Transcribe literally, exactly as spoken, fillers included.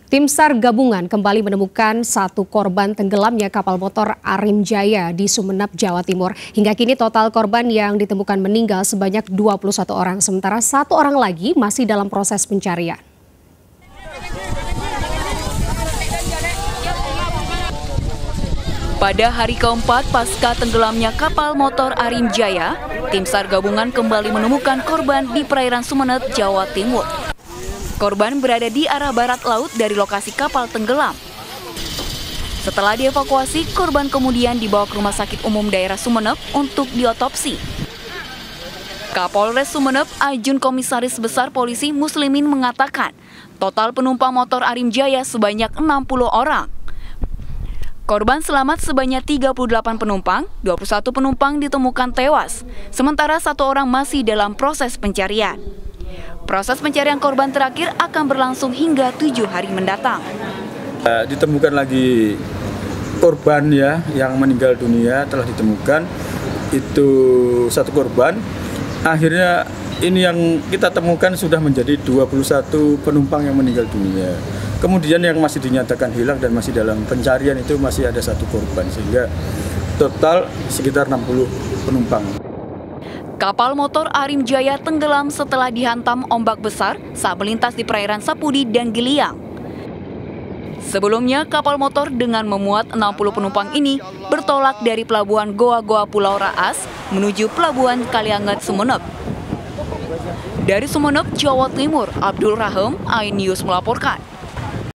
Tim SAR gabungan kembali menemukan satu korban tenggelamnya kapal motor Arim Jaya di Sumeneb, Jawa Timur. Hingga kini total korban yang ditemukan meninggal sebanyak dua puluh satu orang, sementara satu orang lagi masih dalam proses pencarian. Pada hari keempat pasca tenggelamnya kapal motor Arim Jaya, tim SAR gabungan kembali menemukan korban di perairan Sumeneb, Jawa Timur. Korban berada di arah barat laut dari lokasi kapal tenggelam. Setelah dievakuasi, korban kemudian dibawa ke Rumah Sakit Umum Daerah Sumeneb untuk diotopsi. Kapolres Sumeneb, Ajun Komisaris Besar Polisi Muslimin mengatakan, total penumpang motor Arim Jaya sebanyak enam puluh orang. Korban selamat sebanyak tiga puluh delapan penumpang, dua puluh satu penumpang ditemukan tewas, sementara satu orang masih dalam proses pencarian. Proses pencarian korban terakhir akan berlangsung hingga tujuh hari mendatang. Ditemukan lagi korban ya yang meninggal dunia, telah ditemukan itu satu korban. Akhirnya ini yang kita temukan sudah menjadi dua puluh satu penumpang yang meninggal dunia. Kemudian yang masih dinyatakan hilang dan masih dalam pencarian itu masih ada satu korban, sehingga total sekitar enam puluh penumpang. Kapal motor Arim Jaya tenggelam setelah dihantam ombak besar saat melintas di perairan Sapudi dan Giliang. Sebelumnya, kapal motor dengan memuat enam puluh penumpang ini bertolak dari pelabuhan Goa-Goa Pulau Raas menuju pelabuhan Kalianget, Sumeneb. Dari Sumeneb, Jawa Timur, Abdul Rahim, iNews melaporkan.